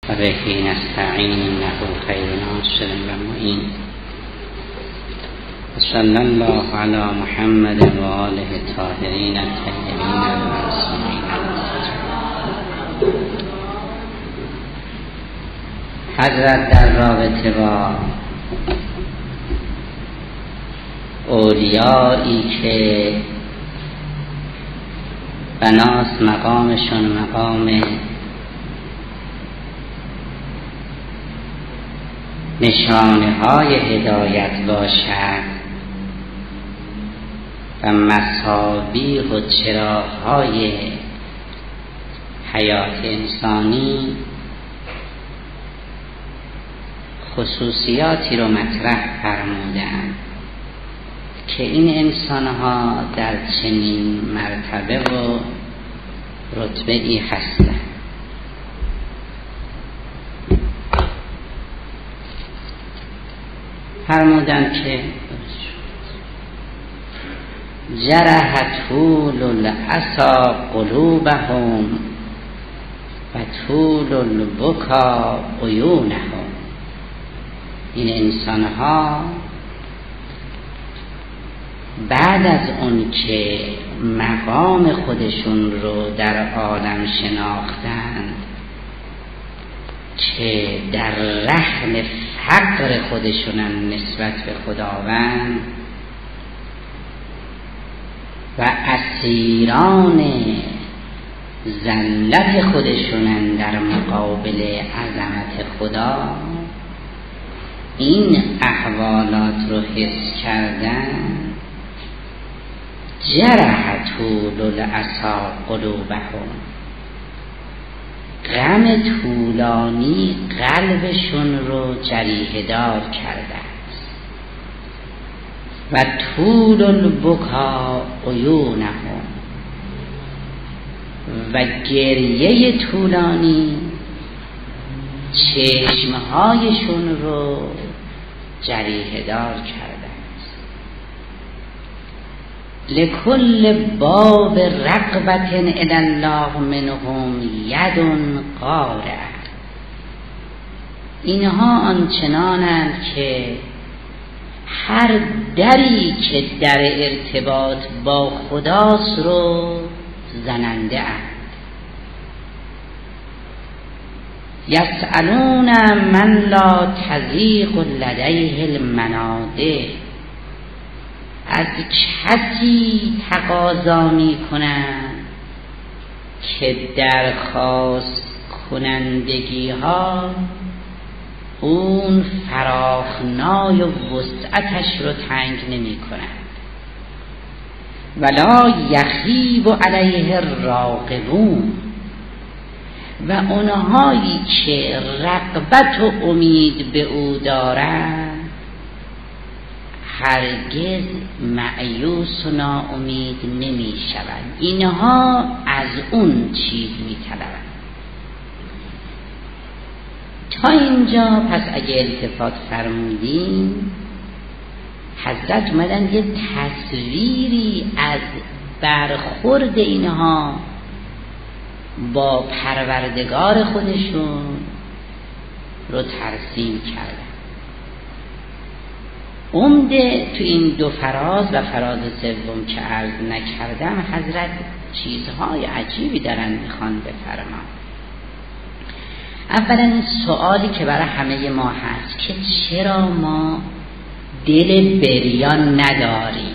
و به نستعین انه خیر ناصر و معین. صلی الله علی محمد و آله الطاهرین الطیبین المعصومین. حضرت در رابطه با اولیایی که بناست مقامشون مقام نشانه های هدایت باشد و مصابیح و چراغ های حیات انسانی، خصوصیاتی رو مطرح فرمودند که این انسانها در چنین مرتبه و رتبه ای هستند. فرمودند که جرح طول العصا قلوبهم و طول البکا عیونهم. این انسانها بعد از اون که مقام خودشون رو در عالم شناختند که در رحم فقر خودشونن نسبت به خداوند و اسیران ذلت خودشونن در مقابل عظمت خدا، این احوالات رو حس کردن، جرح طول العصا قلوبهم، غم طولانی قلبشون رو جریحه دار کرده است. و طول البکا عیونهم، و گریه طولانی چشمهایشون رو جریحه دار کرده است. لکل باب رغبت الی الله منهم ید قارع. اینها آنچنانند که هر دری که در ارتباط با خداست رو زننده اند. یسألون من لا تضیق لدیه المنادع. از کسی تقاضا می کنند که درخواست کنندگی ها اون فراخنای و وسعتش رو تنگ نمی کنند. ولا یخیب علیه الراغبون. و اونهایی که رغبت و امید به او دارند هرگز مایوس و ناامید نمی شوند. اینها از اون چیز می طلبند. تا اینجا پس اگه التفات فرمودیم، حضرت اومدن یه تصویری از برخورد اینها با پروردگار خودشون رو ترسیم کردن. عمده تو این دو فراز و فراز سوم که عرض نکردم، حضرت چیزهای عجیبی دارن میخوان بفرمان. اولا این سوالی که برای همه ما هست که چرا ما دل بریان نداریم؟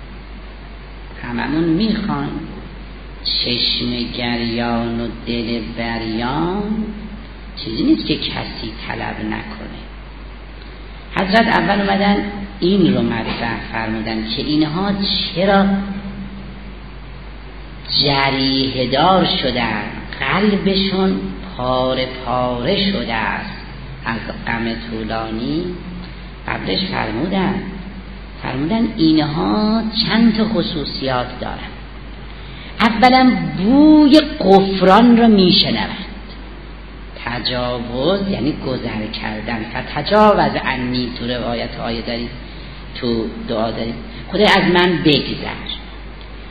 هممون میخوان چشم گریان و دل بریان چیزی نیست که کسی طلب نکنه. حضرت اول اومدن این رو مطرح فرمودن که اینها چرا جریحه دار شدن، قلبشون پاره پاره شده است از غم طولانی. قبلش فرمودن اینها چند تا خصوصیات دارن. اولا بوی غفران رو میشنوند. تجاوز یعنی گذر کردن. فتجاوز عنی تو روایت آیه دارید، تو دعا دارید، خدا از من بگذر.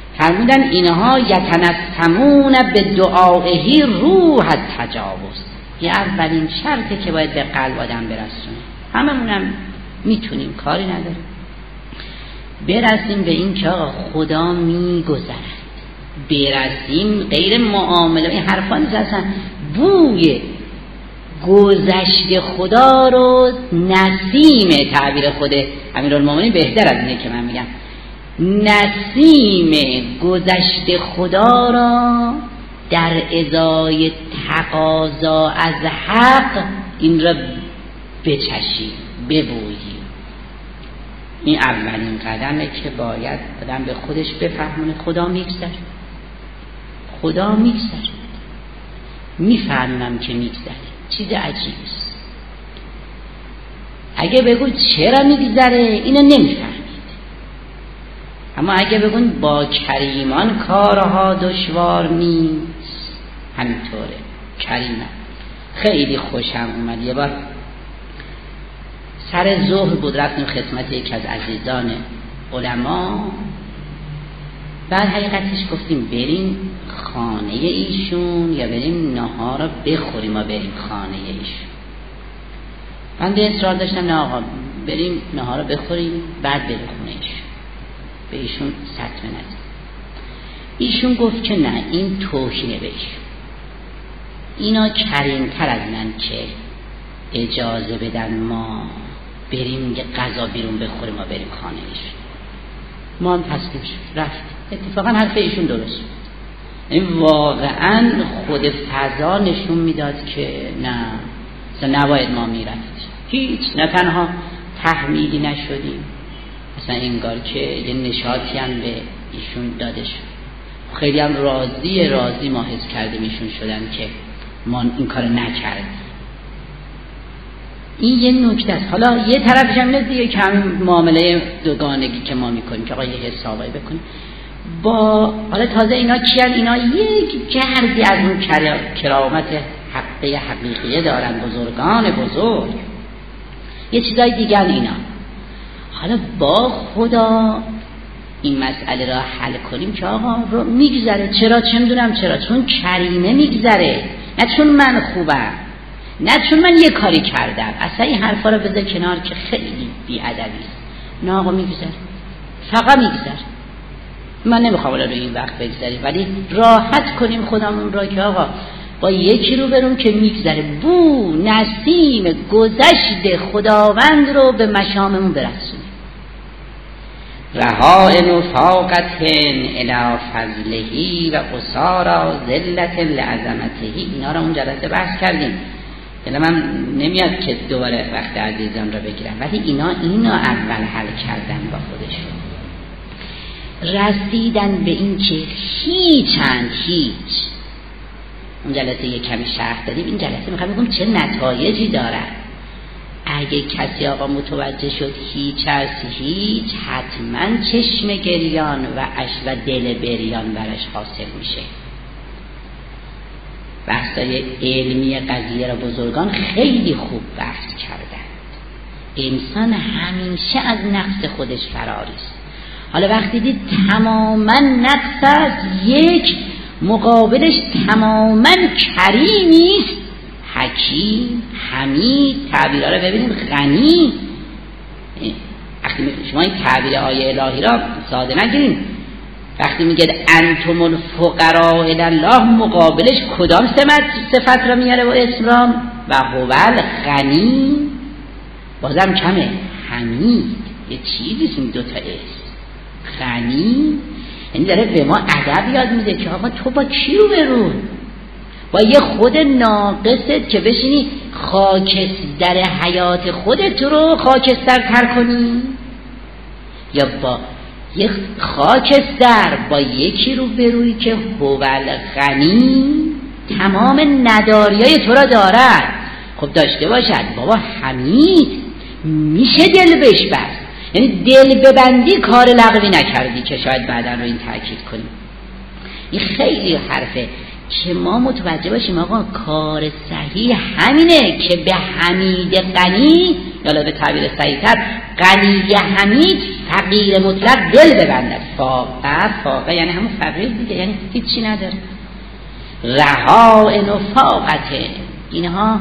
فرمودن اینها یتنسمون به دعائه روح التجاوز. یه اولین شرطه که باید به قلب آدم برسونه. هممونم میتونیم، کاری نداره، برسیم به این که آقا خدا میگذرد، برسیم غیر معامله. این حرفا نیست، اصلا بوی گذشت خدا رو نسیم، تعبیر خود امیرالمومنین بهتر از اینه که من میگم، نسیم گذشت خدا را در ازای تقاضا از حق این را بچشیم، ببوییم. این اولین قدمه که باید آدم به خودش بفهمونه خدا میگذره، خدا میگذره، میفهمم که میگذره، چیز عجیبیست. اگه بگو چرا میگذره اینو نمیفهمید، اما اگه بگون با کریمان کارها دشوار نیست، همینطوره. کریمم خیلی خوشم اومد. یه بار سر ظهر بود، رفتیم خدمت یک از عزیزان علما، بعد حقیقتش گفتیم بریم خانه ایشون یا بریم نهار رو بخوریم و بریم خانه ایشون. من به اصرار داشتم نه آقا بریم نهار رو بخوریم بعد بریم خونه ایشون، به ایشون صدمه نزد. ایشون گفت که نه، این توهینه به ایشون، اینا کریمتر از من که اجازه بدن ما بریم یه غذا بیرون بخوریم و بریم خانه ایشون. ما هم تسلیم شد رفت. اتفاقا حرف ایشون درست بود، این واقعا خود فضا نشون میداد که نه، نباید ما میرفتیم. هیچ، نه تنها تحمیلی نشدیم، مثلا انگار که یه نشاطی هم به ایشون داده شد. خیلی هم راضی ما حس کردیم ایشون شدن که ما این کار نکردیم. این یه نکته است. حالا یه طرفش هم دیگه که همین معامله دوگانگی که ما میکنیم که آقا یه حسابایی بکنیم با، حالا تازه اینا کیان؟ اینا یک گردی از اون کرامت حقیقیه دارن، بزرگان بزرگ، یه چیزای دیگر اینا. حالا با خدا این مسئله را حل کنیم که آقا رو میگذره. چرا؟ چه میدونم چرا، چون کریمه میگذره، نه چون من خوبم، نه چون من یه کاری کردم. اصلا این حرفا رو بذار کنار که خیلی بی‌ادبی است. نه آقا میگذره، فقط میگذره. من نمیخوام الان این وقت بگذاریم، ولی راحت کنیم خودمون را که آقا با یکی رو برون که میگذره، بو نسیم گذشت خداوند رو به مشاممون برسونیم. رهائن فاقت الی فضلهی و قصارا ذلت لعظمته. اینا رو اون جلسه بحث کردیم، دلم من نمیاد که دوباره وقت عزیزان رو بگیرم، ولی اینا اول حل کردن با خودشون، رسیدن به این که هیچ اون جلسه یک کمی شرح دادیم. این جلسه میخوام بگم چه نتایجی دارد. اگه کسی آقا متوجه شد هیچ از هیچ، حتما چشم گریان و دل بریان برش حاصل میشه. بحثای علمی قضیه را بزرگان خیلی خوب بحث کردند. انسان همیشه از نقص خودش فراری است. حالا وقتی دید تماما نقص است، یک مقابلش تماما کریمی است، حکیم، حمید، تعبیرها رو ببینیم، غنی. وقتی شما این تعبیر آیه الهی را ساده نگیریم، وقتی میگه انتم الفقراء الی الله، مقابلش کدام صفت را میاره و اسم را؟ و هو الغنی. بازم کمه، حمید، یه چیزیست این دوتا اسم. غنی یعنی داره به ما ادب یاد میده که آقا تو با کی رو برون؟ با یه خود ناقصت که بشینی خاکستر حیات خودت رو خاکستر کنی، یا با یه خاکستر با یکی رو بروی که هو الغنی تمام نداریای تو را دارد. خب داشته باشد بابا حمید، میشه دل بهش بست، یعنی دل ببندی کار لغوی نکردی که شاید بعدا رو این تأکید کنیم. این خیلی حرفه که ما متوجه باشیم آقا کار صحیح همینه که به حمید غنی، یا به تعبیر صحیح‌تر غنی حمید فقیر مطلق دل ببندد. فاقه یعنی همون فقیر دیگه، یعنی هیچی نداره. رهائن و فاقته، اینها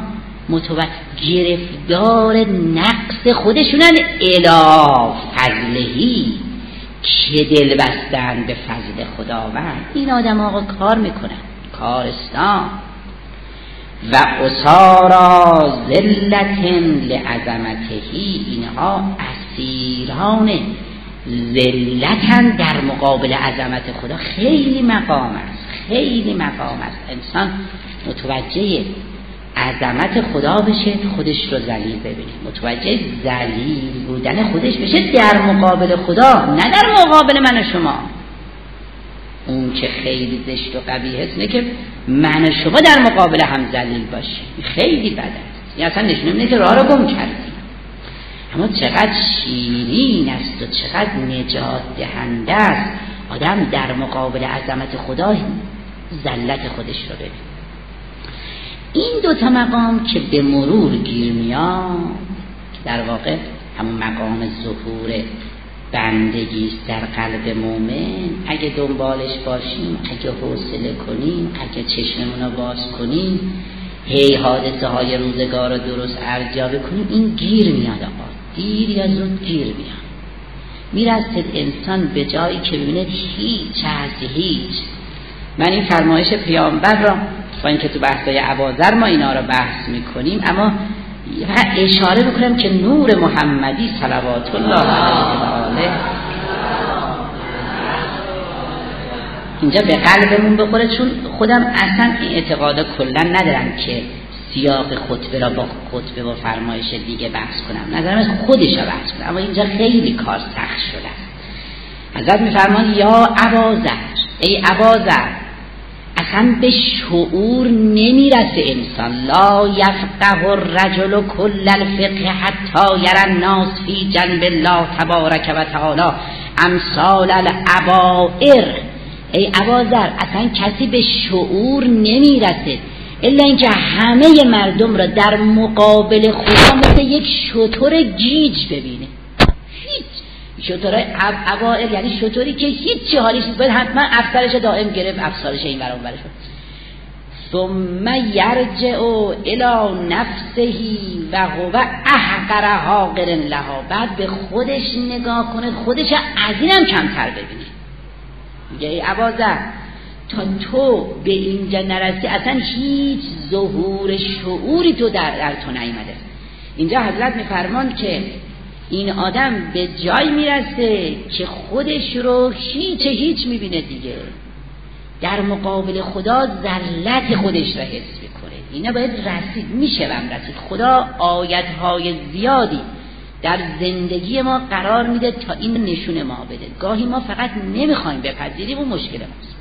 گرفتار نقص خودشونن، الی فضلهی که دل بستن به فضل خداوند. این آدم آقا کار میکنن، کارستان و اسارا ذلت لعظمتهی، اینها اسیران ذلتن در مقابل عظمت خدا. خیلی مقام است، خیلی مقام است. انسان متوجه عظمت خدا بشه، خودش رو ذلیل ببینه، متوجه ذلیل بودن خودش بشه در مقابل خدا، نه در مقابل من و شما. اون که خیلی زشت و قبیح است نه که من و شما در مقابل هم ذلیل باشیم، خیلی بد است. این اصلا نشونه میده که راه رو گم کردیم. اما چقدر شیرین است و چقدر نجات دهنده است آدم در مقابل عظمت خدا ذلت خودش رو ببینه. این دوتا مقام که به مرور گیر میاد، در واقع همون مقام ظهور بندگی در قلب مومن، اگه دنبالش باشیم، اگه حوصله کنیم، اگه چشممون رو باز کنیم، هی حادثه های روزگار رو درست ارزیابی کنیم، این گیر میاد آقا، دیر یا زود گیر میاد. میرسید انسان به جایی که ببینه هیچ از هیچ. من این فرمایش پیامبر را با اینکه تو بحثای اباذر ما اینا رو بحث میکنیم، اما اشاره میکنم که نور محمدی صلوات الله علیه و آله اینجا به قلبمون بخوره، چون خودم اصلا این اعتقادا کلا ندارم که سیاق خطبه را با خطبه و فرمایش دیگه بحث کنم، نظرم از خودش را بحث کنم، اما اینجا خیلی کار سخت شده است. حضرت میفرماید یا اباذر، ای اباذر، اصلا به شعور نمیرسه انسان، لا یفقه الرجل کل الفقه حتی یرى الناس فی جنب الله تبارک و تعالی امثال الابائر. ای اباذر، اصلا کسی به شعور نمیرسه الا اینکه همه مردم را در مقابل خدا مثل یک شتر گیج ببینه. هیچ شترهای اوائل یعنی شتری که هیچ حالیش نیست، باید حتما افسرش دائم گرفت، افسرش این برام برش ثم یرجع الی نفسه و هو احقر حاقر لها، بعد به خودش نگاه کنه، خودش از اینم کمتر ببینه. میگه ای اباذر، تا تو به اینجا نرسی اصلا هیچ ظهور شعوری تو در تو نیامده. اینجا حضرت میفرمان که این آدم به جای میرسه که خودش رو هیچ میبینه دیگه، در مقابل خدا ذلت خودش را حس میکنه. اینا باید رسید، میشوم رسید. خدا آیت‌های زیادی در زندگی ما قرار میده تا این نشون ما بده. گاهی ما فقط نمیخوایم بپذیریم و مشکل ماست.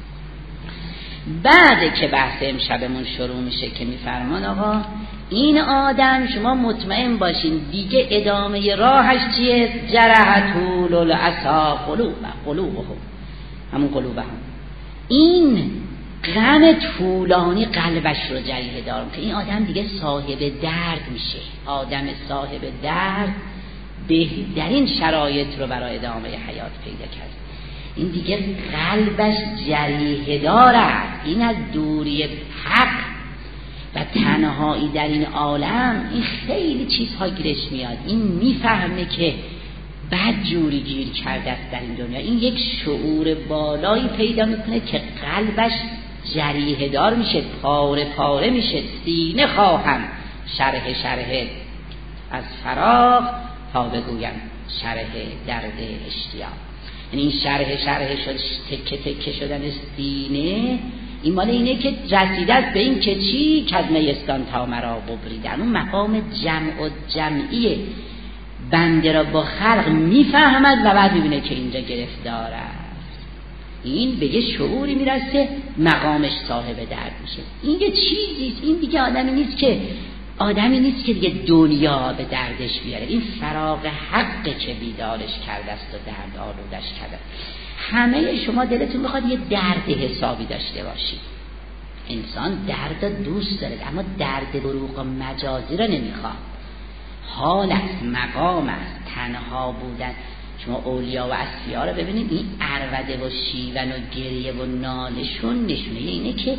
بعد که بحث امشبمون شروع میشه که میفرمان آقا این آدم شما مطمئن باشین دیگه ادامه راهش چیه؟ جرحتول العصا قلوبهم، همون قلوبهم، این غم طولانی قلبش رو جریحه دارم که این آدم دیگه صاحب درد میشه. آدم صاحب درد بهترین شرایط رو برای ادامه حیات پیدا کرد. این دیگه قلبش جریحه داره. این از دوری حق و تنهایی در این عالم این خیلی چیزها گیرش میاد. این میفهمه که بد جوری گیر کرده است در این دنیا. این یک شعور بالایی پیدا میکنه که قلبش جریحه دار میشه، پاره پاره میشه. سینه خواهم شرح از فراغ تا بگویم شرح درد اشتیاق. یعنی این شرح شد تکه تکه شدن سینه، این مال اینه که رسیده است به این که چی؟ که از میستان تا مرا ببریدن. اون مقام جمع و جمعی بنده را با خلق میفهمد و بعد میبینه که اینجا گرفتار است. این به یه شعوری میرسه، مقامش صاحب درد میشه. این یه چیزیست، این دیگه آدمی نیست که دیگه دنیا به دردش بیاره. این فراغ حقه که بیدارش کرده است و درد آلودش کرده. همه شما دلتون بخواد یه درد حسابی داشته باشید. انسان درد دوست داره، اما درد دروغ و مجازی رو نمیخواد. حال است، مقام است، تنها بودن. شما اولیا و اصفیا رو ببینید، این عربده و شیون و گریه و نالشون نشونه اینه که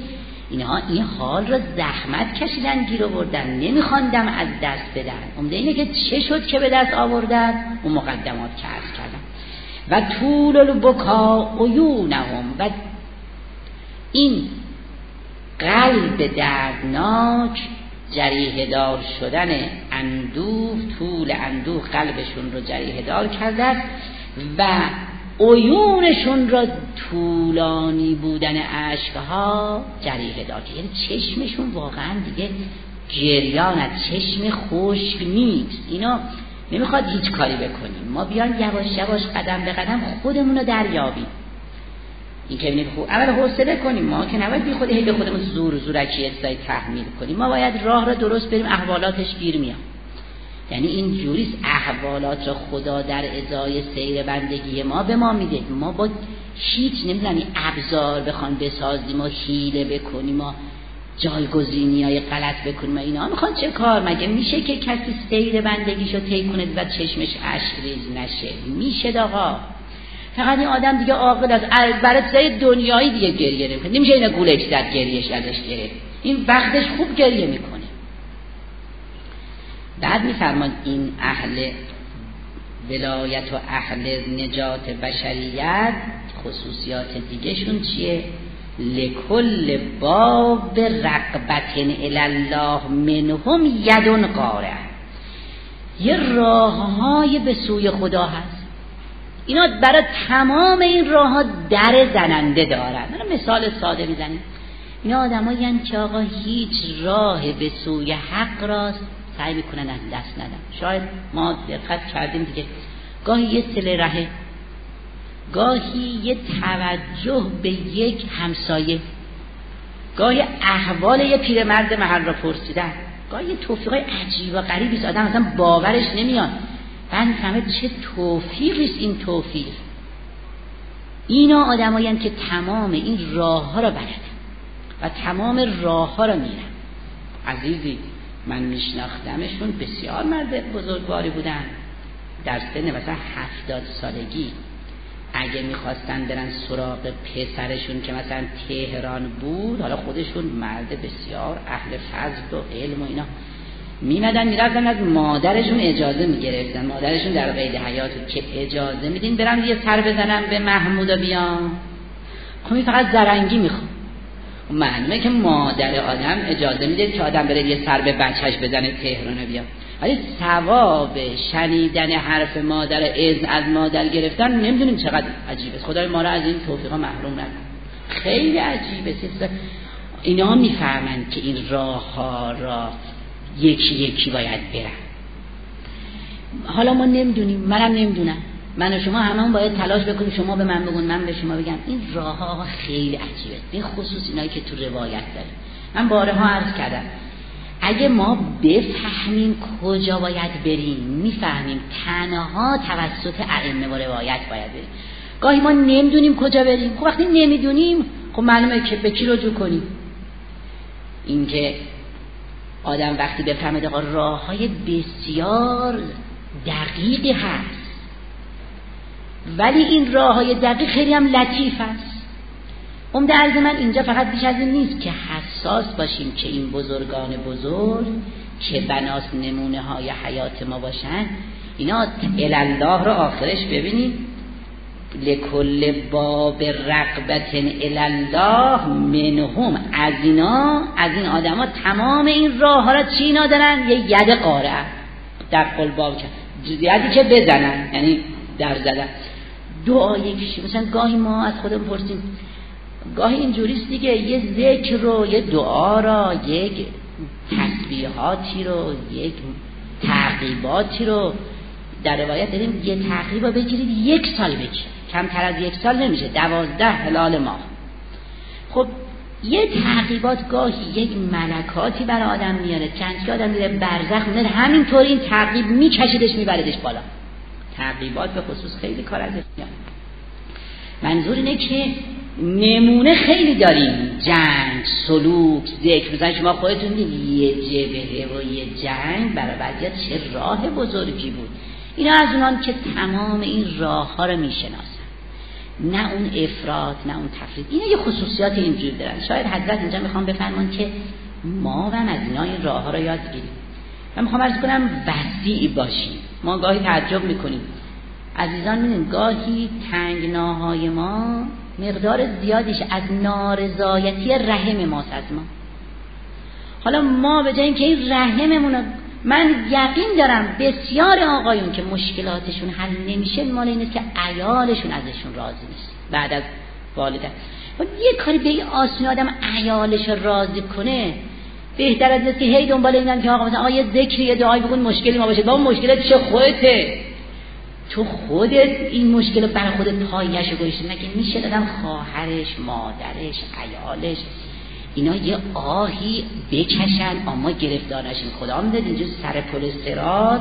اینها این حال را زحمت کشیدن گیر آوردن، نمیخواندم از دست بدن. عمده اینه که چه شد که به دست آوردن؟ اون مقدمات که عرض کردم. و طول البکا عیونهم، و این قلب دردناک، جریحه دار شدن اندوه، طول اندوه قلبشون رو جریحه دار کرده و عیونشون را طولانی بودن اشکها جریحه دار کرده. یعنی چشمشون واقعا دیگه جریان از چشم خشک نیست. اینا نمیخواد هیچ کاری بکنیم، ما بیان یواش یواش قدم به قدم خودمون رو دریابیم. این که ببینید خوب اول حوصله کنیم، ما که نباید بی خود به خودمون زورکی اصلاحی تحمیل کنیم، ما باید راه را درست بریم، احوالاتش گیر میاد. یعنی این جوریست احوالات را خدا در ازای سیر بندگی ما به ما میده. ما با هیچ نمیدونم ابزار بخوان بسازیم و حیله بکنیم و جایگزینی‌های غلط بکنیم، اینا میخوان چه کار؟ مگه میشه که کسی سیر بندگیشو طی کنه و چشمش اشک ریز نشه؟ میشه آقا. فقط این آدم دیگه عاقل است، برای سر دنیایی دیگه گریه نمیکنه. نمیشه اینا گولش زد گریهش ازش گرفت. این وقتش خوب گریه میکنه. بعد میفرمان این اهل ولایت و اهل نجات بشریت خصوصیات دیگه شون چیه؟ لکل باب رغبت الله منهم یدون قاره. یه راههای به سوی خدا هست، اینا برای تمام این راه ها در زننده دارن. من مثال ساده میزنیم، اینا آدمایی هستند که آقا هیچ راه به سوی حق راست سعی میکنن از دست ندن. شاید ما دقت کردیم دیگه، گاهی یه صله رحم، گاهی یه توجه به یک همسایه، گاهی احوال یه پیرمرد محل را پرسیدن، گاهی یه توفیقای عجیب و غریبی است آدم اصلا باورش نمیاد. بعد میفهمه چه توفیقیست این توفیق. اینا آدمایی هستند که تمام این راه ها را بلدن و تمام راه ها را میرن. عزیزی من میشناختمشون، بسیار مرد بزرگواری بودن، در سن مثلا 70 سالگی اگه میخواستن برن سراغ پسرشون که مثلا تهران بود، حالا خودشون مرد بسیار اهل فضل و علم و اینا، میمدن میرفتن از مادرشون اجازه میگرفتن، مادرشون در قید حیات که اجازه میدین برم یه سر بزنم به محمود و بیام. خب این فقط زرنگی میخواد. معلومه که مادر آدم اجازه میده که آدم بره یه سر به بچهش بزنه تهران و بیام، ولی ثواب شنیدن حرف مادر، اذن از مادر گرفتن نمیدونیم چقدر عجیبه. خدای ما را از این توفیقا محروم نکنه. خیلی عجیبه. اینا میفهمن که این راه ها را یکی یکی باید برن. حالا ما نمیدونیم، منم نمیدونم، من و شما هممون باید تلاش بکنیم، شما به من بگون من به شما بگم. این راه ها خیلی عجیبه، به خصوص اینایی که تو روایت داره. من بارها عرض کردم اگه ما بفهمیم کجا باید بریم، میفهمیم تنها توسط ائمه و روایت باید بریم. گاهی ما نمیدونیم کجا بریم، خب وقتی نمیدونیم خب معلومه که به کی رجوع کنیم. این که آدم وقتی بفهمه آقا راه‌های بسیار دقیقی هست، ولی این راه‌های دقیق خیلی هم لطیف است. عمده عرض من اینجا فقط بیش از این نیست که حساس باشیم که این بزرگان بزرگ که بناس نمونه های حیات ما باشن، اینا الله رو آخرش ببینیم لکل باب رغبت الله منهم، از اینا، از این آدم ها تمام این راه ها را چی اینا دارن؟ یه ید قاره در قل باب یدی که بزنن، یعنی در زدن. دعای کشی مثلا گاهی ما از خودم پرسیم، گاهی اینجوریست دیگه، یه ذکر رو، یه دعا رو، یک تسبیحاتی رو، یک تعقیباتی رو در روایت داریم یه تعقیب رو بگیرید 1 سال بگیرید، کمتر از 1 سال نمیشه، 12 هلال ماه. خب یه تعقیبات گاهی یک ملکاتی برای آدم میاره، چند که آدم میره برزخ میره همینطوری این تعقیب میکشیدش میبردش بالا. تعقیبات به خصوص خیلی کار ازش میاد. منظور اینه که نمونه خیلی داریم، جنگ، سلوک، ذکر. مثلا شما خودتون دیدید یه جبهه و یه جنگ برای بعضیا چه راه بزرگی بود. اینا از اونان که تمام این راه ها رو میشناسن، نه اون افراط نه اون تفرید. اینا یه خصوصیات اینجوری دارن. شاید حضرت اینجا میخوام بفرمان که ما هم از اینا این راه ها رو یاد بگیریم. من میخوام عرض کنم وسیع باشیم. ما گاهی تعجب میکنیم عزیزان، می‌بینید گاهی تنگناهای ما مقدار زیادیش از نارضایتی رحم ماست از ما. حالا ما به جای اینکه این رحممون، من یقین دارم بسیار آقایون که مشکلاتشون حل نمیشه مال اینه که عیالشون ازشون راضی نیست بعد از والدین. یه کاری به این آسونی آدم عیالش راضی کنه بهتر از اینه که هی دنبال اینن که آقا مثلا آقا یه ذکری یه دعایی بکن مشکلی ما باشه. بابا مشکلت چه خودته، تو خودت این مشکل برای خودت پایه‌اش گذاشتی. مگه میشه دادم خواهرش، مادرش، عیالش اینا یه آهی بکشن اما گرفتار نشیم؟ خدا میداد اینجا سر پل صراط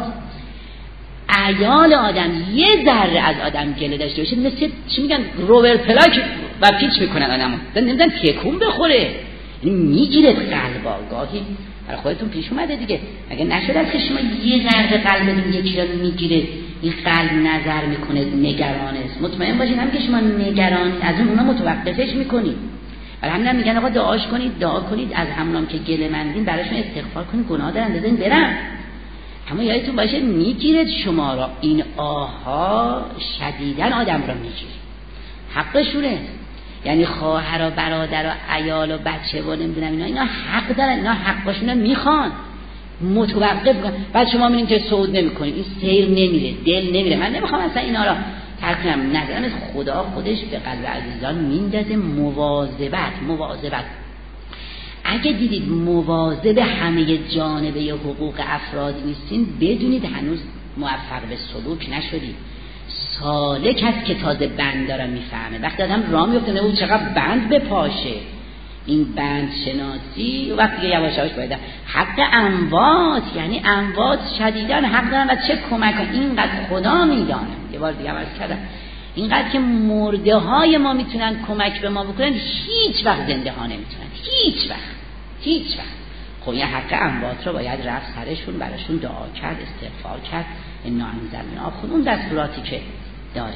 عیال آدم یه ذره از آدم گله داشته باشه مثل چی میگن روور پلاک و پیچ میکنن آدمو، نمیدونن تکون بخوره، این میگیره قلبا. گاهی برای خودتون پیش اومده دیگه، اگه نشد از که شما یه ذره قلبتون یکی رو میگیره این قلب نظر میکنه نگران است، مطمئن باشین هم که شما نگران از اونا متوقفش میکنید. برای همین میگن آقا دعاش کنید، دعا کنید از همونام که گله مندین براشون استغفار کنید، گناه دارن بزنید برن. اما یادتون باشه میگیرد شما را، این آها شدیدن آدم را میگیره، حقشونه. یعنی خواهر و برادر و عیال و بچه و نمیدونم اینا حق دارن، اینا حقشونه میخوان، متوقف کن. بعد شما میبینید که صعود نمیکنید، این سیر نمیره، دل نمیره. من نمیخوام اصلا اینا را ترک کنم، نظرم خدا خودش به قلب عزیزان میندازه مواظبت. اگه دیدید مواظب همه جانبه حقوق افراد نیستین بدونید هنوز موفق به سلوک نشدید. سالک هست که تازه بند داره میفهمه. وقتی آدم راه میفته نه اون چقدر بند بپاشه، این بند شناسی وقتی یواش یواش باید حق اموات، یعنی اموات شدیدن حق دارن و چه کمک اینقدر خدا میدانه. یه بار دیگه عرض کردم اینقدر که مرده های ما میتونن کمک به ما بکنن هیچ وقت زنده ها نمیتونن، هیچ وقت. خب یه حق اموات رو باید رفت سرشون، براشون دعا کرد، استغفار کرد، انا انزلنا خود اون دستوراتی که داریم.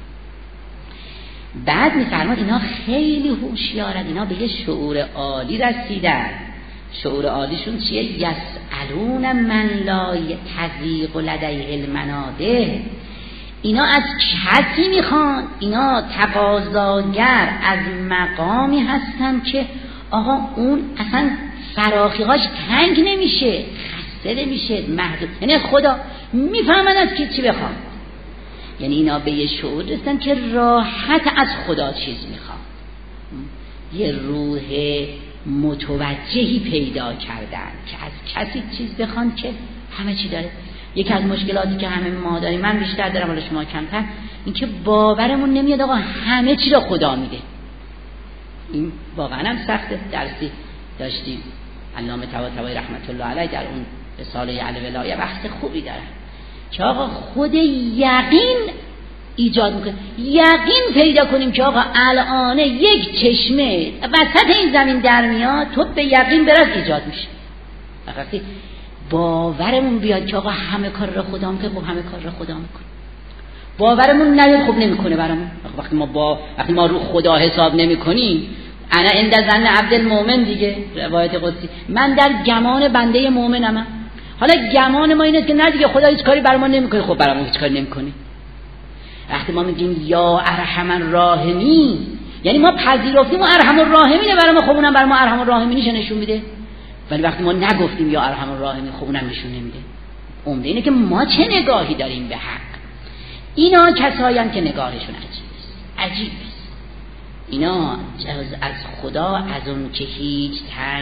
بعد میفرماد اینا خیلی هوشیارن، اینا به یه شعور عالی رسیدن. شعور عالیشون چیه؟ یسألون من لا تضیق لدیه المناده. اینا از کسی میخوان، اینا تقاضاگر از مقامی هستن که آقا اون اصلا فراخیهاش تنگ نمیشه، خسته نمیشه، محدود. یعنی خدا میفهمن از کی چی بخوام. یعنی اینا به یه شعور رسیدن که راحت از خدا چیز میخوام، یه روح متوجهی پیدا کردن که از کسی چیز بخوان که همه چی داره. یکی از مشکلاتی که همه ما داریم، من بیشتر دارم ولی شما کمتر، این که باورمون نمیاد آقا همه چی رو خدا میده. این واقعا هم سخته. درسی داشتیم علامه طباطبایی رحمت الله علیه در اون رساله اهل ولایه بحث خوبی دارن که آقا خود یقین ایجاد میکنه. یقین پیدا کنیم که آقا الان یک چشمه وسط این زمین در میاد، تو به یقین برس ایجاد میشه. وقتی باورمون بیاد که آقا همه کار رو خدا میکنه، خب همه کار رو خدا میکنه. باورمون نیاد خب نمیکنه برامون. وقتی ما رو خدا حساب نمیکنیم، انا عند ظن عبد المؤمن دیگه، روایت قدسی، من در گمان بنده مؤمنم. حالا گمان ما اینه که نه دیگه خدا هیچ کاری برای ما نمیکنه، خب برامون هیچ کاری نمیکنه. وقتی ما میگیم یا ارحم الراحمین، یعنی ما پذیرفتیم و ارحم الراحمینه برای ما، خب اونم برای ما ارحم الراحمینش نشون میده. ولی وقتی ما نگفتیم یا ارحم الراحمین، خب اونم نشون نمیده. عمده اینه که ما چه نگاهی داریم به حق. اینا کسایی هم که نگاهشون عجیب است. اینا از خدا، از اون که هیچ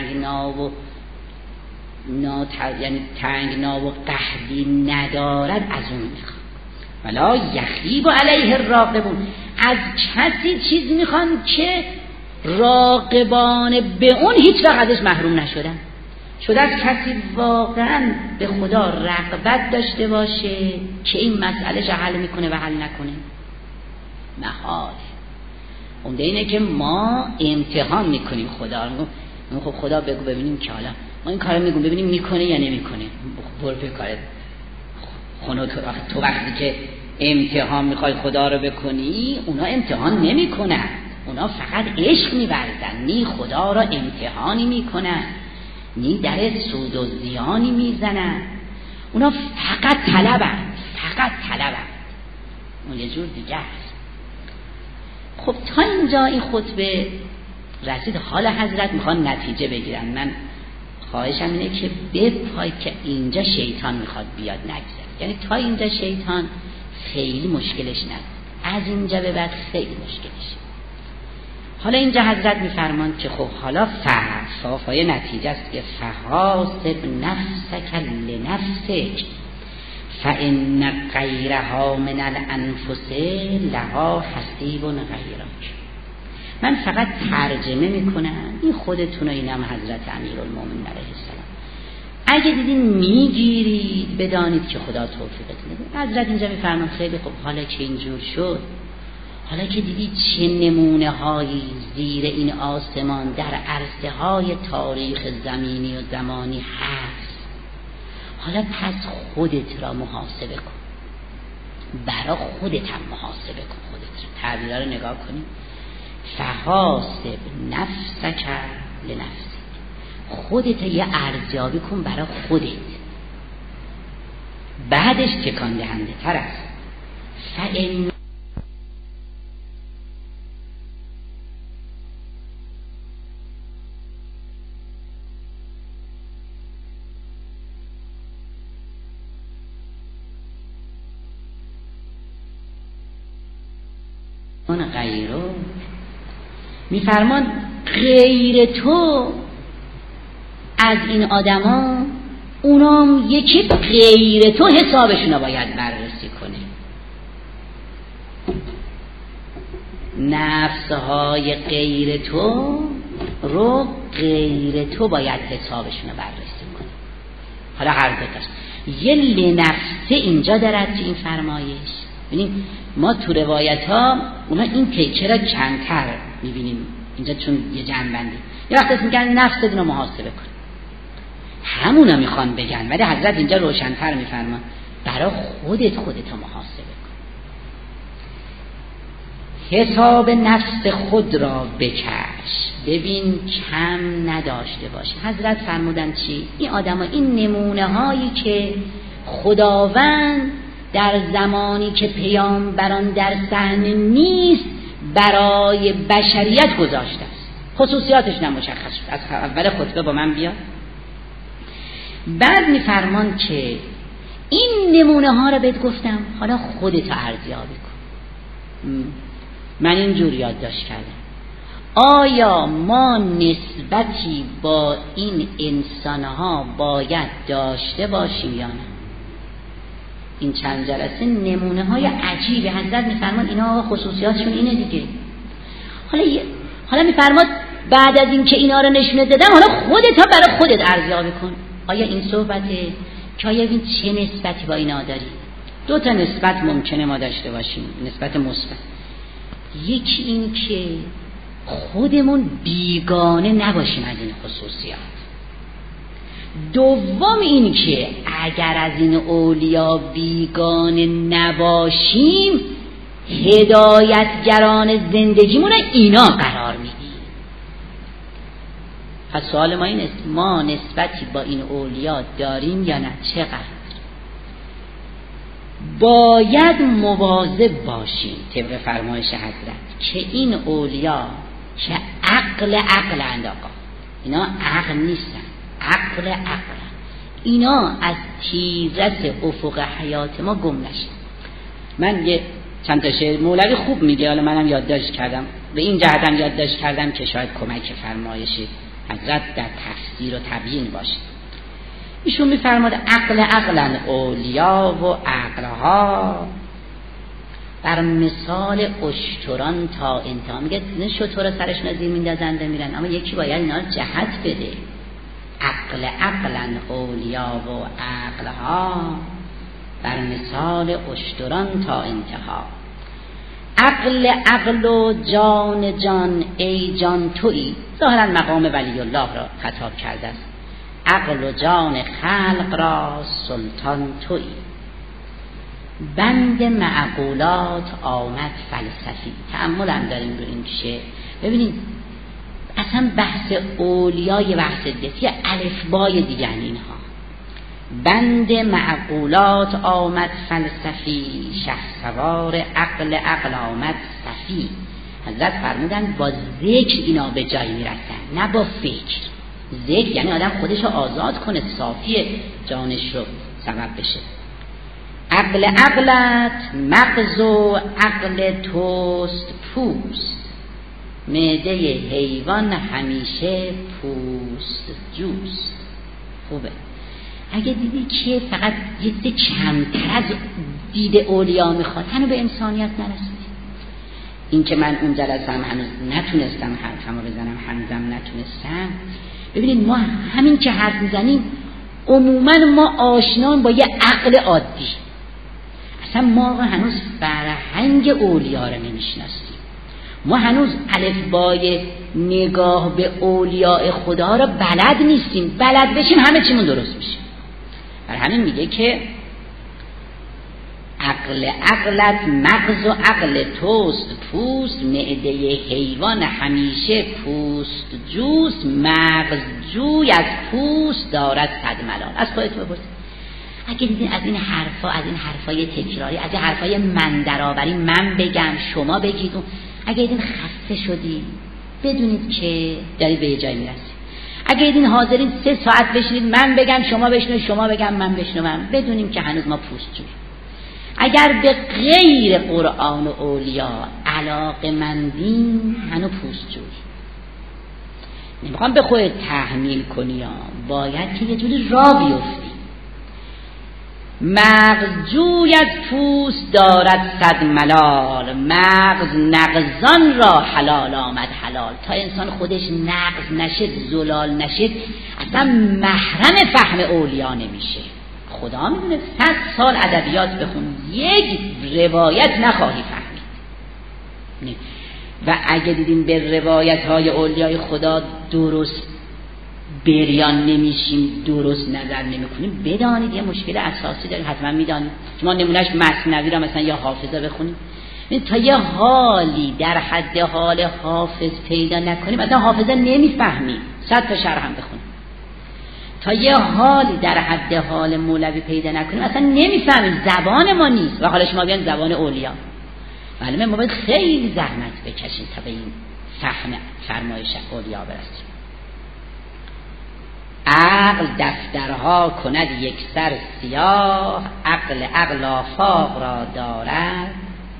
تنگنا و قحطی ندارد، از اون میخوان. ولا یخیب علیه الراقبون، از کسی چیز میخوان که راقبان به اون هیچ وقت ازش محروم نشدن. شده از کسی واقعا به خدا رغبت داشته باشه که این مسئله چه حل میکنه و حل نکنه. محال. اونده اینه که ما امتحان میکنیم خدا رو. خب خدا بگو ببینیم که حالا ما این کارو میگم ببینیم میکنه یا نمیکنه. برو به کارت. خونه تو وقتی که امتحان میخوای خدا رو بکنی، اونا امتحان نمی کنن، اونا فقط عشق می‌ورزن، نی خدا را امتحانی میکنن، نی در سود و زیانی میزنن، اونا فقط طلبن، فقط طلبن. اون یه جور دیگه است. خب تا اینجا این خطبه رسید. حال حضرت میخوان نتیجه بگیرن. من خواهشم اینه که بپای که اینجا شیطان میخواد بیاد نگذره، یعنی تا اینجا شیطان خیلی مشکلش نداره، از اینجا به بعد خیلی مشکلش. حالا اینجا حضرت میفرمان که خب حالا فای نتیجه است که فحاسب نفسک لنفسک فإن غیرها من الانفس لها حسیب غیرک. من فقط ترجمه میکنم، این خودتون و اینم حضرت امیرالمومنین علیه السلام. اگه دیدین میگیرید بدانید که خدا توفیقتون بده. حضرت اینجا میفرمان خیلی خب حالا که اینجور شد، حالا که دیدید چه نمونه هایی زیر این آسمان در عرصه های تاریخ زمینی و زمانی هست، حالا پس خودت را محاسبه کن، برا خودت هم محاسبه کن. خودت را تعبیرها رو نگاه کنید. فحاسب نفسک لنفسک، خودت یه ارزیابی کن برا خودت. بعدش تکان دهنده تر است. فإن غیره، میفرمان غیر تو از این آدما، اونام یکی غیر تو حسابشون رو باید بررسی کنه. نفسهای غیر تو رو غیر تو باید حسابشون رو بررسی کنه. حالا هر دوتاست. یه لنفسه اینجا دارد تو این فرمایش. ببینیم ما تو روایت ها اونا این تیکه را چندتر میبینیم اینجا، چون یه جنبندی یه وقت اسم میگن نفس رو محاسبه کن، همونا میخوان بگن، ولی حضرت اینجا روشنتر میفرمان برای خودت رو محاسبه کن. حساب نفس خود را بکش، ببین کم نداشته باشه. حضرت فرمودن چی؟ این آدم ها، این نمونه هایی که خداوند در زمانی که پیامبران در صحنه نیست برای بشریت گذاشته است، خصوصیاتش نمشخص شد. از اول خطبه با من بیاد. بعد میفرمان که این نمونه ها رو بهت گفتم، حالا خودت ارزیابی کن. من اینجور یادداشت کردم، آیا ما نسبتی با این انسان ها باید داشته باشیم یا نه؟ این چند جلسه نمونه های عجیبه. حضرت میفرمان اینا خصوصیاتشون اینه دیگه. حالا میفرماد بعد از این که اینا رو نشونه دادم، حالا خودت ها برای خودت ارزیابی کن. آیا این صحبته که آیا این چه نسبتی با اینا داری؟ دو تا نسبت ممکنه ما داشته باشیم، نسبت مثبت. یکی این که خودمون بیگانه نباشیم از این خصوصیات. دوم این که اگر از این اولیا بیگانه نباشیم، هدایتگران زندگیمون اینا قرار میدیم. پس سوال ما این است، ما نسبتی با این اولیا داریم یا نه؟ چقدر؟ باید مواظب باشیم طبق فرمایش حضرت که این اولیا که عقلند آقا، اینا عقل نیستن، عقل اینا از تیررس افق حیات ما گم نشن. من یه چند تا شعر مولوی خوب میگه، حالا منم یادداشت کردم، به این جهتم یادداشت کردم که شاید کمک فرمایش حضرت در تفسیر و تبیین باشه. ایشون میفرماد عقلن اولیا و عقلها بر مثال اشتران تا انتها. میگه نه شتر سرش نزیر میندازنده میرن، اما یکی باید اینا رو جهت بده. عقلن اولیا و عقلها بر مثال اشتران تا انتها. عقل و جان ای جان تویی. ظاهرا مقام ولی الله را خطاب کرده است. عقل و جان خلق را سلطان تویی. بند معقولات آمد فلسفی. تأمل هم داریم رو این شعر. ببینید اصلا بحث اولیای بحث دستی الفبای دیگر اینها. بند معقولات آمد فلسفی، شهسوار عقل آمد صفی. حضرت فرمودن با ذکر اینا به جایی میرسن، نه با فکر. ذکر یعنی آدم خودش رو آزاد کنه، صافی جانش رو سبب بشه. عقلت مغز و عقل توست پوست، معده حیوان همیشه پوست جوست. خوبه. اگه دیدی که فقط یه کمتر از دید اولیا میخواد، هنو به انسانیت نرسید. این که من اون جلسه هم هنوز نتونستم حرفمو بزنم، هنوزم نتونستم. ببینید ما همین که حرف میزنیم عموما ما آشنان با یه عقل عادی، اصلا ما هنوز فرهنگ اولیا رو نمیشناسیم. ما هنوز الفبای نگاه به اولیاء خدا رو بلد نیستیم. بلد بشیم همه چیمون درست میشه. برای همین میگه که عقلت مغز و عقل توست پوست، معده حیوان همیشه پوست جوست، مغز جوی از پوست دارد صد ملال. از خودت بپرسید اگه دیدین از این حرفای تکراری، از این حرفای من درآوری، من بگم شما بگید، اگه دیدین خسته شدید بدونید که دارید به یه جایی میرسید. اگه دیدین حاضرین 3 ساعت بشینید من بگم شما بشنوید، شما بگم من بشنوم، بدونیم که هنوز ما پوست جوییم. اگر به غیر قرآن و اولیاء علاقه‌مندین هنوز پوست جوییم. نمیخوام به خودت تحمیل کنی، باید که یه جوری راه بیفتی. مغز جوی از پوست دارد صد ملال، مغز نغزان را حلال آمد حلال. تا انسان خودش نغز نشد، زلال نشد، اصلا محرم فهم اولیاء نمیشه. خدا میدونه 100 سال ادبیات بخون یک روایت نخواهی فهمید. و اگه دیدیم به روایت های اولیای خدا درست بریان نمیشیم، درست نظر نمیکنیم، بدانید یه مشکل اساسی داریم. حتما میدانید. شما نمونهش مثنوی را مثلا یا حافظه بخونید، تا یه حالی در حد حال حافظ پیدا نکنیم مثلا حافظه نمیفهمیم. 100 تا شرح هم بخونیم تا یه حالی در حد حال مولوی پیدا نکنیم اصلا نمیفهمیم. زبان ما نیست. و حالا شما بیان زبان اولیاء، معلومه ما باید خیلی زحمت بکشیم تا به این فهم فرمایش اولیاء برسیم. عقل دفترها کند یک سر سیاه، عقل آفاق را دارد.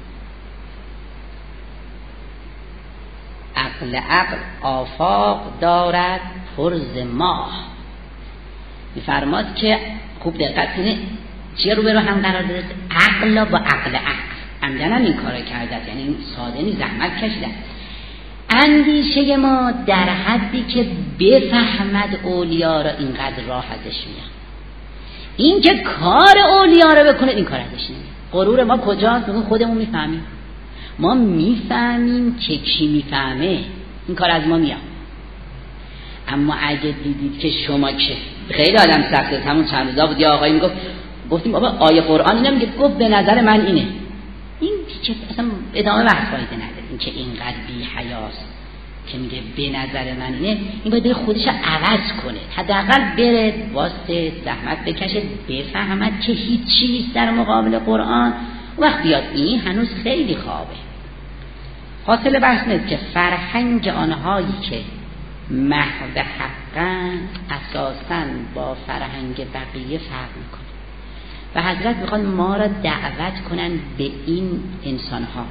عقل آفاق دارد پرز ماه. میفرماد که خوب دقت کنید چیه رو به رو هم قرار داده؟ عقل با عقل عمدن هم این کار کرده، یعنی این ساده نی، زحمت کشیدن. اندیشه ما در حدی که بفهمد اولیاء را اینقدر راه ازش میاد. این که کار اولیاء را بکنه این کار ازش نمیاد. غرور ما کجاست؟ بگون خودمون میفهمیم. ما میفهمیم که کی میفهمه این کار از ما میاد. اما اگه دیدید که شما که خیلی آدم سخته، همون چند روزا بود یا آقایی میگفت، گفتیم بابا آیه قرآن اینا میگه، گفت به نظر من اینه. این که اصلا ادامه بحث فایده نداره. این که اینقدر بی حیاست که میگه به نظر من اینه، این باید خودش عوض کنه، حداقل بره واسه زحمت بکشه بفهمد که هیچ چیز در مقابل قرآن. وقت بیاد این هنوز خیلی خوابه. حاصل بحث نیست که فرهنگ آنهایی که محو حقاً اساساً با فرهنگ بقیه فرق میکنه و حضرت میخوان ما را دعوت کنن به این انسانها.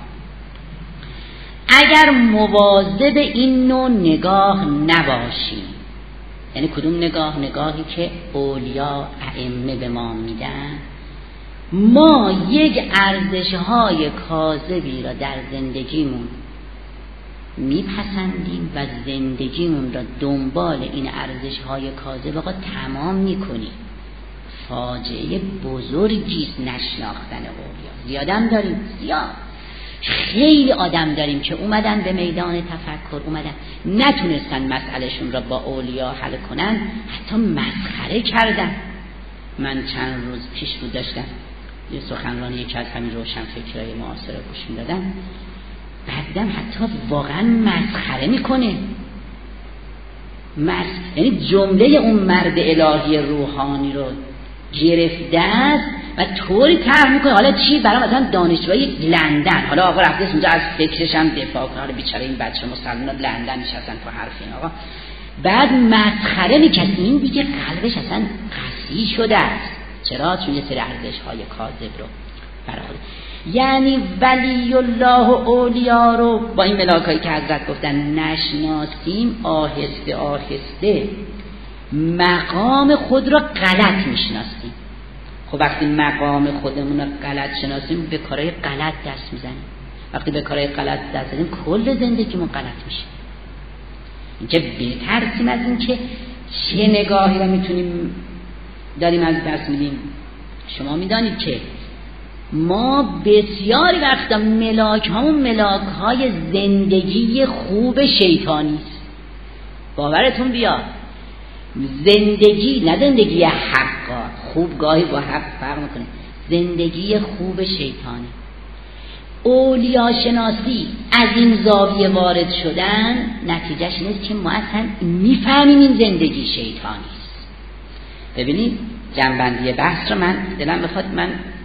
اگر مواظب این نوع نگاه نباشیم، یعنی کدوم نگاه؟ نگاهی که اولیاء ائمه به ما میدن، ما یک ارزش‌های کاذبی را در زندگیمون میپسندیم و زندگیمون را دنبال این ارزش‌های کاذب آقا تمام میکنیم. فاجعه بزرگیست نشناختن اولیاء. زیادم داریم، زیاد خیلی آدم داریم که اومدن به میدان تفکر، اومدن نتونستن مسئلهشون را با اولیاء حل کنن، حتی مسخره کردن. من چند روز پیش بود داشتم یه سخنرانی یکی از همین روشنفکرای معاصر رو گوش میدادم، بعدم حتی واقعا مسخره میکنه. یعنی جمله اون مرد الهی روحانی رو گرفته است و طوری طرح میکنه حالا چی برای مثلا دانشجوی لندن، حالا آقا رفته اونجا از فکرش هم دفاع کنه، حالا بیچاره این بچه مسلمان لندن نشستن تو حرف این آقا، بعد مسخره میکنه. این دیگه قلبش اصلا قسی شده است. چرا؟ چون یه سری ارزش‌های کاذب رو برای خود، یعنی ولی الله و اولیا رو با این ملاکایی که حضرت گفتن نشناسیم، آهسته آهسته مقام خود را غلط میشناسیم. خب وقتی مقام خودمون رو غلط شناسیم به کارهای غلط دست میزنیم. وقتی به کارهای غلط دست زدیم کل زندگیمون غلط میشه. اینکه بترسیم از این که چه نگاهی رو میتونیم داریم از دست میدیم. شما میدانید که ما بسیاری وقتا ملاک همون ملاک های زندگی خوب شیطانی است. باورتون بیاد زندگی، نه زندگی حقا، خوب گاهی با حق فرق میکنه، زندگی خوب شیطانی. اولیا شناسی از این زاویه وارد شدن نتیجهش اینه که ما اصلا میفهمیم این زندگی شیطانی است. ببینید جنبندی بحث رو من دلم بخواد، من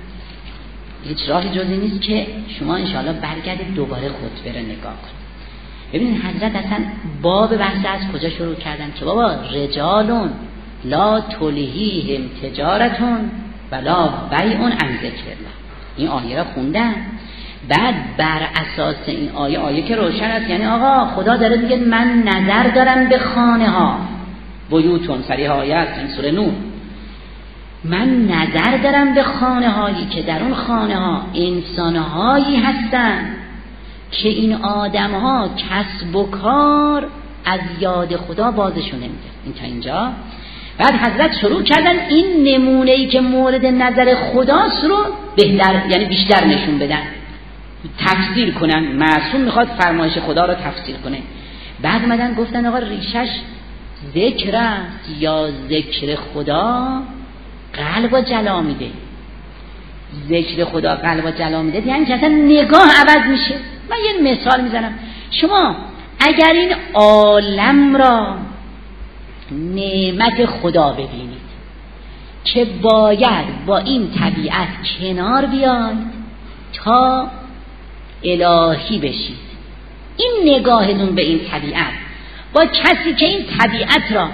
هیچ راهی جزی نیست که شما انشاءالله برگردید دوباره خطبه رو نگاه کنید. ببینید حضرت اصلا باب بحث از کجا شروع کردن که بابا رجالون لا تلهیهم تجارتون ولا بیع عن ذکر الله. این آیه را خوندن، بعد بر اساس این آیه که روشن است، یعنی آقا خدا داره میگه من نظر دارم به خانه ها، بیوتون صریح آیه است این سوره نور، من نظر دارم به خانه هایی که در اون خانه ها انسان هایی هستن که این آدم ها کسب و کار از یاد خدا بازشون نمیده. این تا اینجا. بعد حضرت شروع کردن این نمونه‌ای که مورد نظر خداست رو بهتر، یعنی بیشتر نشون بدن، تفسیر کنن. معصوم میخواد فرمایش خدا رو تفسیر کنه. بعد اومدن گفتن آقا ریشش ذکر است یا ذکر خدا قلب و جلا میده. ذکر خدا قلب و جلا میده یعنی که اصلا نگاه عوض میشه. من یه مثال میزنم. شما اگر این عالم را نعمت خدا ببینید که باید با این طبیعت کنار بیاید تا الهی بشید، این نگاهتون به این طبیعت با کسی که این طبیعت را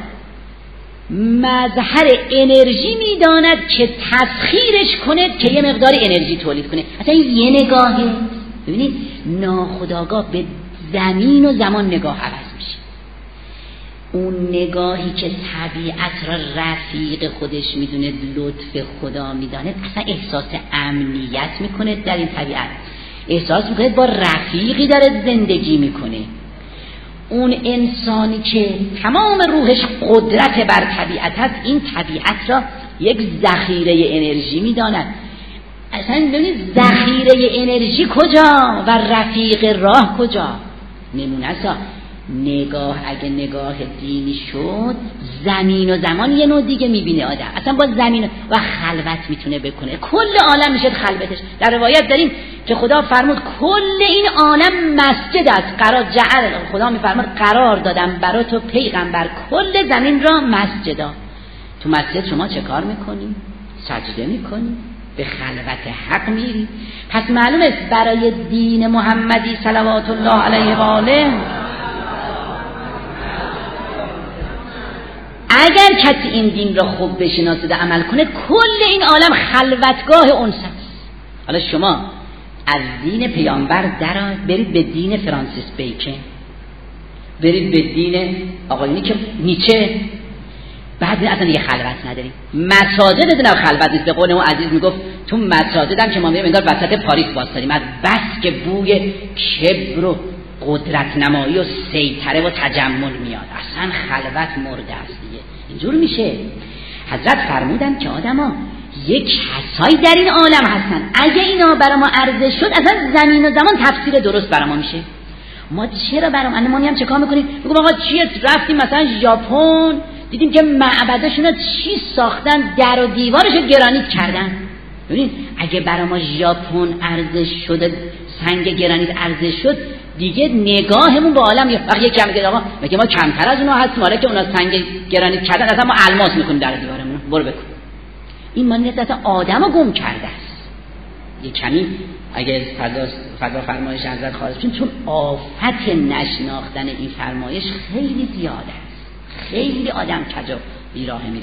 مظهر انرژی میداند که تسخیرش کنه که یه مقدار انرژی تولید کنه، اصلا یه نگاهه. ببینید ناخودآگاه به زمین و زمان نگاه عوض میشه. اون نگاهی که طبیعت را رفیق خودش میدونه، لطف خدا میدانه، اصلا احساس امنیت میکنه در این طبیعت، احساس میکنه با رفیقی داره زندگی میکنه. اون انسانی که تمام روحش قدرت بر طبیعت است، این طبیعت را یک ذخیره انرژی میداند. اصلا ببینید ذخیره انرژی کجا و رفیق راه کجا؟ نمونه است. نگاه اگه نگاه دینی شد، زمین و زمان یه نوع دیگه میبینه آدم، اصلا با زمین و خلوت میتونه بکنه، کل عالم میشه خلوتش. در روایت داریم که خدا فرمود کل این عالم مسجد است، قرار جعل، خدا میفرمود قرار دادم برای تو پیغمبر کل زمین را مسجدا. تو مسجد شما چه کار میکنی؟ سجده میکنی، به خلوت حق میری. پس معلومه برای دین محمدی صلوات الله علیه و آله اگر کسی این دین را خوب بشناسه و عمل کنه، کل این عالم خلوتگاه اونس است. حالا شما از دین پیامبر برید به دین فرانسیس بیکن، برید به دین آقایونی که نیچه، بعد اصلا یه خلوت نداریم. مساجد دیدن خلوت نیست. به قول اون عزیز میگفت تو مساجدم که ما میریم انگار وسط پاریس واسطاریم، از بس که بوی کبر و قدرت نمایی و سیطره و تجمل میاد، اصلا خلوت مرده است دیگه. اینجور میشه. حضرت فرمودن که آدما یک کسایی در این عالم هستن، اگه اینا برای ما عرضه شد اصلا زمین و زمان تفسیر درست برای ما میشه. ما چرا برام انمانی هم چه کار میکنیم؟ میگم آقا چیه؟ رفتیم مثلا ژاپن دیدیم که معبدشون چی ساختن، در و دیوارشو گرانیت کردن. ببین اگه برای ما ژاپن ارزش شده، سنگ گرانیت ارزش شد، دیگه نگاهمون به عالم وقتی یکی میگه آقا مگه ما کمتر از اونها هستیم، حالا که اونا سنگ گرانیت کردن اصلا ما الماس میکنیم در دیوارمون، برو بکن. این معنی اصلا آدمو گم کرده است. یه کمی اگه فضا فرمایش حضرت خارج بشیم، چون آفت نشناختن این فرمایش خیلی زیاد است، خیلی آدم کجا بیراه میره.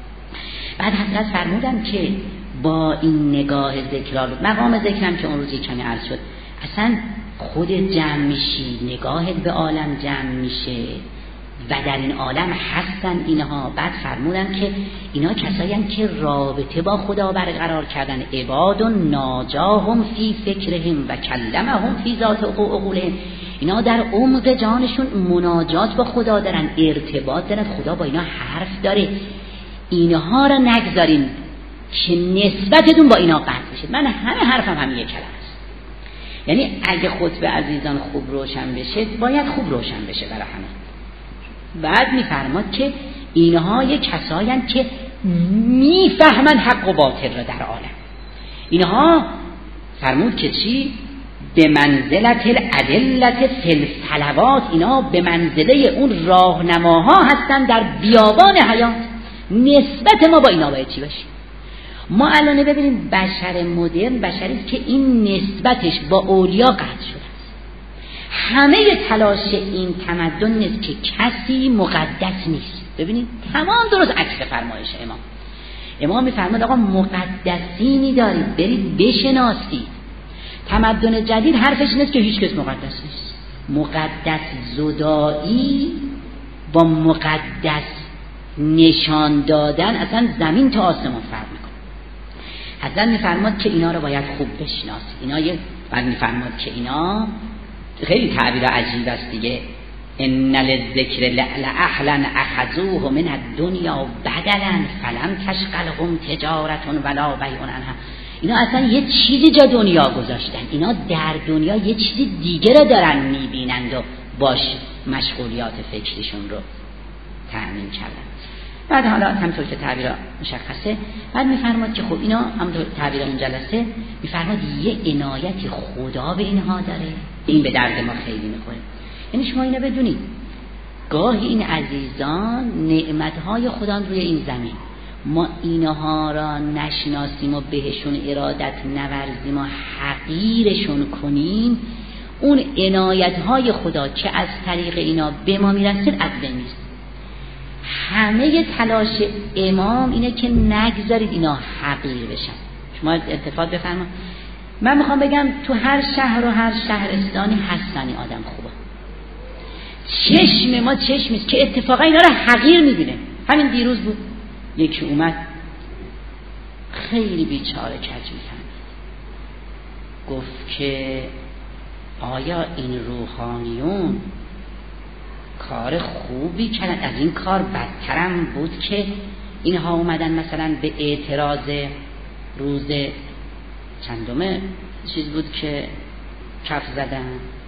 بعد حضرت فرمودن که با این نگاه ذکر مقام ذکرم که اون روز کمی عرض شد، اصلا خودت جمع میشی، نگاهت به عالم جمع میشه و در این عالم هستن اینها. بعد فرمودن که اینا کسایی هستند که رابطه با خدا برقرار کردن، عباد و ناجاهم فی فکرهم و کلمهم فی ذات عقولهم، اینا در عمق جانشون مناجات با خدا دارن، ارتباط دارن، خدا با اینا حرف داره. اینها را نگذارین که نسبتتون با اینا قطع بشه. من همه حرفم همین یک کلمه است. یعنی اگه خطبه عزیزان خوب روشن بشه، باید خوب روشن بشه برای همه. بعد میفرماد که اینها یک کسایی هستند که میفهمن حق و باطل را در عالم. اینها فرمود که چی؟ به منزلت الادلت فی الفلوات، اینا به منزله اون راهنماها هستن در بیابان حیات. نسبت ما با اینا باید چی باشه؟ ما الان ببینیم بشر مدرن بشری که این نسبتش با اولیا قطع شده است. همه تلاش این تمدن نیست که کسی مقدس نیست. ببینید تمام درست عکس فرمایش امام میفرماد آقا مقدسینی دارید، برید بشناسید. تمدن جدید حرفش نیست که هیچ کس مقدس نیست. مقدس زدایی با مقدس نشان دادن اصلا زمین تا آسمان فرق میکنه. حضرت میفرماد که اینا رو باید خوب بشناسید. اینا بعد میفرماد که اینا خیلی تعبیر عجیب است دیگه، ان للذکر لأهلا اخذوه من الدنیا بدلا فلم تشغلهم تجارت ولا بیع عنها. اینا اصلا یه چیزی جا دنیا گذاشتن، اینا در دنیا یه چیزی دیگه رو دارن میبینند و باش مشغولیات فکریشون رو تأمین کردن. بعد حالا همطور که تعبیر مشخصه، بعد میفرماد که خب اینا همطور تعبیر اون جلسه میفرماد یه عنایت خدا به اینها داره، این به درد ما خیلی میخوره. یعنی شما اینو بدونید گاهی این عزیزان نعمتهای خدا روی این زمین ما اینها را نشناسیم و بهشون ارادت نورزیم و حقیرشون کنیم، اون عنایتهای خدا که از طریق اینا به ما میرسه از بین میره. همه تلاش امام اینه که نگذارید اینا حقیر بشن. شما التفات بفرمایید، من میخوام بگم تو هر شهر و هر شهرستانی هستنی آدم خوبه. چشم ما چشمیست که اتفاقا اینا رو حقیر میبینه. همین دیروز بود یکی اومد خیلی بیچاره کج میفهمید، گفت که آیا این روحانیون کار خوبی کردن؟ از این کار بدترم بود که اینها اومدن مثلا به اعتراض روز چندمه چیز بود که کف زدن،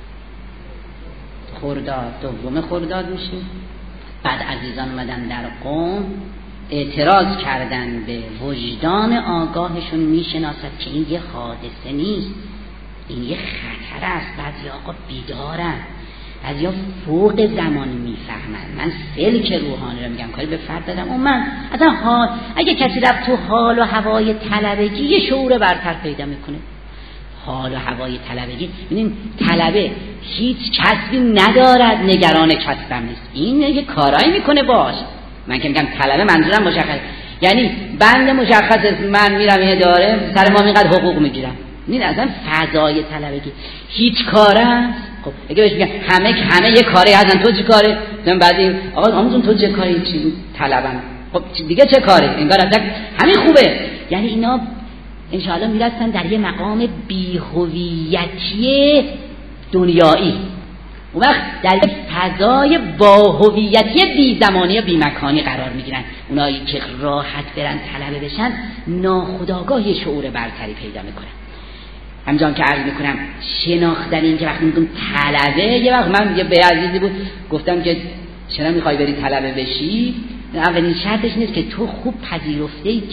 خرداد، دوم خرداد میشه. بعد عزیزان اومدن در قم اعتراض کردن به وجدان آگاهشون، میشناسد که این یه حادثه نیست، این یه خطر است. بعضی آقا بیدارن، بعضی ها فوق زمان میفهمن. من سلک روحانی رو میگم، کاری به فرد دادم. اون من اصلا اگه کسی رفت تو حال و هوای طلبگی یه شعور برتر پیدا میکنه. حال و هوای طلبگی، ببینید طلبه هیچ کسبی ندارد، نگران کسبم نیست، این یه کارایی میکنه باش. من که میگم طلبه منظورم مشخص، یعنی بند مشخص من میرم این اداره سر ما اینقدر حقوق میگیرم. این اصلا فضای طلبگی هیچ کاره است. خب اگه بهش میگم همه یه کاری هستن، تو چه کاره؟ مثلا بعدی آقا آموزون تو چه کاری؟ چی طلبن؟ خب دیگه چه کاری؟ انگار اصلا همین خوبه. یعنی اینا انشاءالله میرسن در یه مقام بی‌هویتی دنیایی، اون وقت در فضای با هویتی بی زمانی و بی مکانی قرار میگیرن. اونایی که راحت برن طلبه بشن ناخودآگاه یه شعور برتری پیدا میکنن. همچنان که عرض میکنم شناختن این که وقتی میگم طلبه، یه وقت من یه به عزیزی بود گفتم که چرا میخوای بری طلبه بشی؟ اولین شرطش نیست که تو خوب پذیرفته ای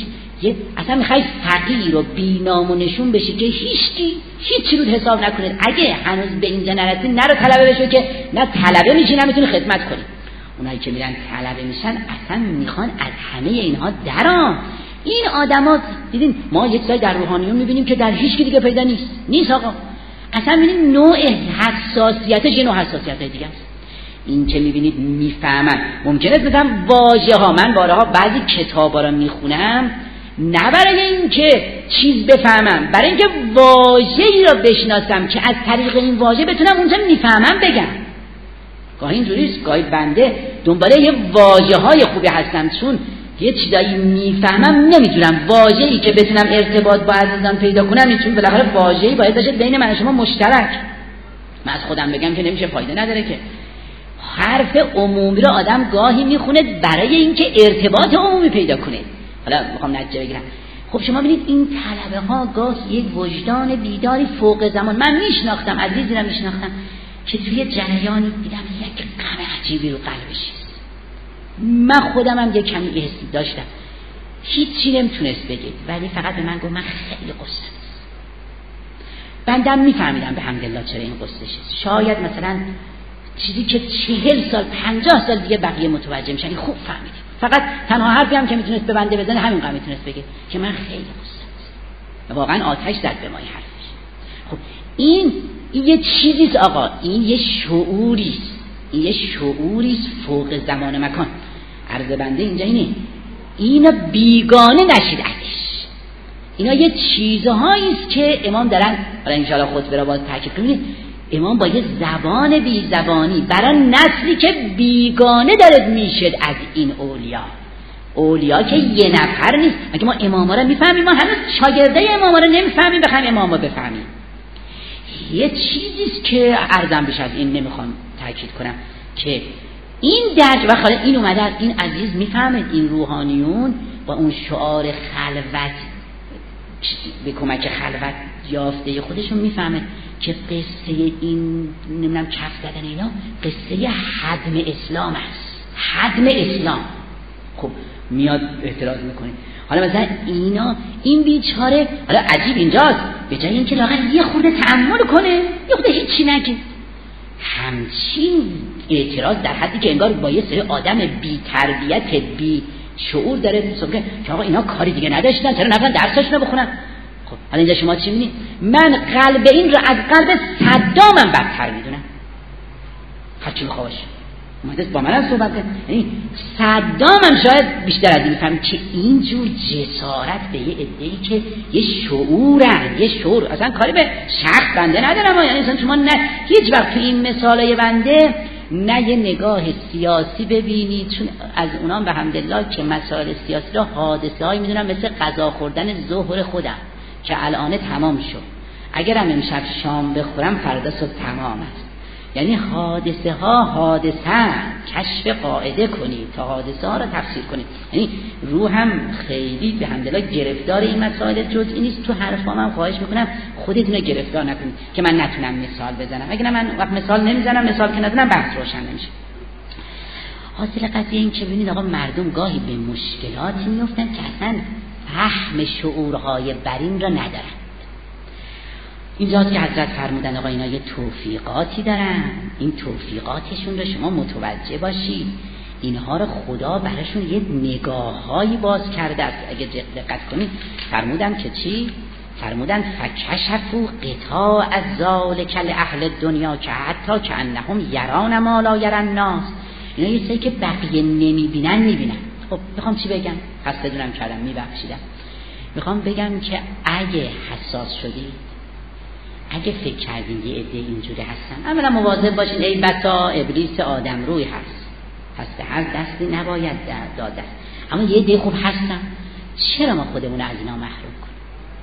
اصلا میخوای فقیر و بی‌نام و نشون بشی که هیچ رو حساب نکنید. اگه هنوز به اینجا نرسید نرو طلبه بشو که نه طلبه میشی نه میتونی خدمت کنی. اونایی که میرن طلبه میشن اصلا میخوان از همه اینها درام. این آدما دیدین ما یک سری در روحانیون میبینیم که در هیچ کی دیگه پیدا نیست آقا. اصلا میبینیم نوع حساسیتش یه نوع حساسیت دیگه است. این که میبینید میفهمن. ممکنه مثلا واژه ها، من بارها بعضی کتابا رو میخونم نه برای این که چیز بفهمم، برای اینکه واژه‌ای رو بشناسم که از طریق این واژه بتونم اونجا میفهمم بگم. گاهی اینجوریست، گاهی بنده دنباله یه واژه‌های خوبی هستم، چون یه چیزایی میفهمم نمیتونم واژه‌ای که بتونم ارتباط با عزیزان پیدا کنم، چون بالاخره واژه‌ای باید باشه بین من و شما مشترک. من از خودم بگم که نمیشه، فایده نداره که. حرف عمومی رو آدم گاهی میخونه برای اینکه ارتباط عمومی پیدا کنه. حالا میخوام نتیجه بگیرم. خب شما ببینید این طلبه ها گاه یک وجدان بیداری فوق زمان. من میشناختم، عزیزی رو میشناختم که توی جریانی دیدم یک غم عجیبی رو قلبش است. من خودم هم یک کمی حسی داشتم، هیچی نمیتونست بگه، ولی فقط به من گفت من خیلی قصه است. بندم میفهمیدم به حمدالله چرا این قصه است. شاید مثلا چیزی که 40 سال 50 سال دیگه بقیه متوجه میشن خوب فهمیدیم. فقط تنها حرفی هم که میتونست به بنده بزنه همین قضیه میتونست بگه که من خیلی قصه است. واقعا آتش زد به مای حرفش. خب این یه چیزیست آقا، این یه شعوریست، این یه شعوریست فوق زمان مکان. عرض بنده اینجا اینه، اینا بیگانه نشید ازش. اینا یه چیزهاییست که امام دارن، حالا ان شاءالله خطبه رو باز تاکید کنید، امام با یه زبان بی زبانی برای نسلی که بیگانه داره میشد از این اولیا که یه نفر نیست. اگه ما اماما رو میفهمیم، ما هنوز شاگرده اماما رو نمیفهمیم، بخوایم اماما بفهمیم. یه چیزیست که عرضم بشه، از این نمیخوام تاکید کنم که این درج و خاله این اومده از این عزیز میفهمید. این روحانیون با اون شعار خلوت به کمک خلوت یافته خودشون میفهمه که قصه این نمیدونم کف زدن اینا قصه هدم اسلام است، هدم اسلام. خب میاد اعتراض میکنه. حالا مثلا اینا این بیچاره، حالا عجیب اینجاست، به جای اینکه لااقل یه خورده تأمل کنه، یه خورده هیچی نگه، همچین اعتراض در حدی که انگار با یه سری آدم بی تربیت بی شعور داره میگه که آقا اینا کاری دیگه نداشتن، چرا نفر درساشونو بخونن. خب حالا اینجا شما چی می‌بینید؟ من قلب این رو از قلب صدامم بدتر میدونم. هرچی بخواه باشه اومده با من صحبت کنه، یعنی صدامم شاید بیشتر از این فهم که اینجور جسارت به یه عده‌ای که یه شعورن، یه شعور، اصلا کاری به شخص بنده ندارم، یعنی اصلا شما نه هیچ وقت تو این مثالای بنده نه یه نگاه سیاسی ببینید، چون از اونام به حمدالله که مسائل سیاسی را حادثه هایی میدونم مثل غذا خوردن ظهر خودم که الان تمام شد، اگرم امشب شام بخورم فردا صبح تمام است. یعنی حادثه ها کشف قاعده کنید تا حادثه ها را تفسیر کنید. یعنی روحم خیلی به حمدالله گرفتار این مسائل جزئی نیست. تو حرفام هم خواهش میکنم خودتون رو گرفتار نکنید که من نتونم مثال بزنم، اگه من وقت مثال نمیزنم، مثال که ندونم بحث روشن نمیشه. حاصل قضیه این که ببینید آقا مردم گاهی به مشکلاتی میفتن که اصلا فهم شعورهای برین را ندارن. اینجاست که حضرت فرمودن آقا اینا یه توفیقاتی دارن، این توفیقاتشون رو شما متوجه باشید، اینها رو خدا براشون یه نگاه‌هایی باز کرده است. اگه دقت کنید فرمودن که چی؟ فرمودن فکشفوا قطاع ذالک لاهل الدنیا که حتی که انهم یرون ما لا یری الناس. اینا یه چیزی که بقیه نمیبینن میبینن. خب میخوام چی بگم؟ پس بدونم کردم میبخشیدم. میخوام بگم که اگه حساس شدید، اگه فکر کردین یه عده اینجوری هستن، اولا مواظب باشین، ای بسا ابلیس آدم روی هست، پس به هر دستی نباید داد دست. اما یه عده خوب هستن، چرا ما خودمون از اینا محروم کنیم؟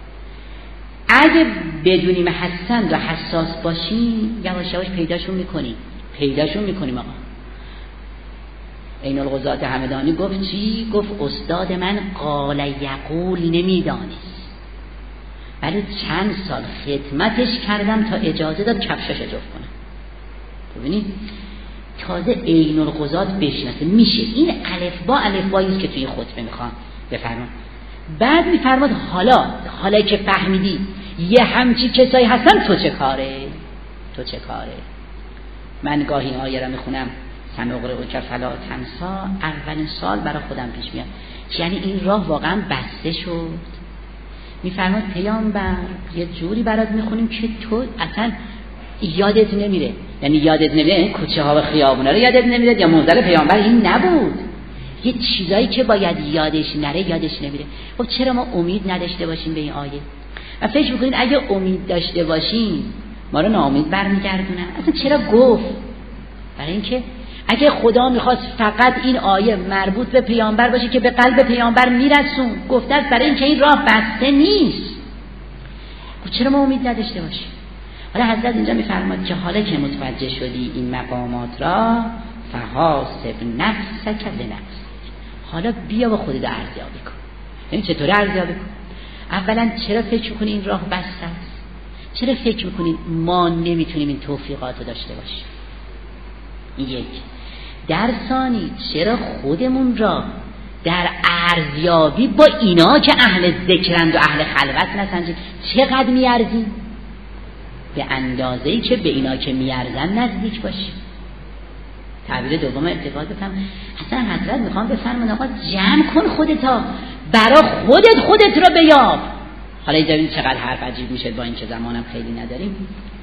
اگه بدونیم هستن و حساس باشیم، یواش یواش پیداشون میکنیم. آقا عین القضات همدانی گفت چی؟ گفت استاد من قال یقول نمیدانست، ولی چند سال خدمتش کردم تا اجازه داد کفشش جفت کنم. ببینید تازه عین القضات بشناسه میشه. این الفباییست که توی خطبه میخوام بفرمایید. بعد میفرماد حالا که فهمیدی یه همچی کسایی هستن تو چه کاره؟ من گاهی این آیه را میخونم سنقرئک فلا تنسی، اولین سال برای خودم پیش میاد یعنی این راه واقعا بسته شد. میفرماد پیامبر یه جوری برات میخونیم که تو اصلا یادت نمیره، یعنی یادت نمیره کوچه ها و خیابونا رو یادت نمیره، یا منظر پیامبر این نبود، یه چیزایی که باید یادش نره یادش نمیره. خب چرا ما امید نداشته باشیم به این آیه و فکر میکنید اگه امید داشته باشیم ما رو ناامید برمیگردونن؟ اصلا چرا گفت؟ برای اینکه اگه خدا میخواست فقط این آیه مربوط به پیامبر باشه که به قلب پیامبر میرسون، گفته است برای اینکه این راه بسته نیست. چرا ما امید نداشته باشیم؟ حالا حضرت اینجا میفرماد که حالا که متوجه شدی این مقامات را فحاسب نفسک لنفسک، حالا بیا با خودت ارزیابی کن. یعنی چطور ارزیابی کن؟ اولا چرا فکر میکنی این راه بسته است؟ چرا فکر میکنید ما نمیتونیم این توفیقات رو داشته باشیم؟ یک. در ثانی چرا خودمون را در ارزیابی با اینا که اهل ذکرند و اهل خلوت نسنجیم چقدر میارزیم؟ به اندازه‌ای که به اینا که میارزن نزدیک باشیم. تعبیر دوم ارتباط بفهم. اصلا حضرت میخوام بفرمایند آقا جمع کن خودتا، برا خودت رو بیاب. حالا اینجا چقدر حرف عجیب میشه با این که زمانم خیلی نداریم.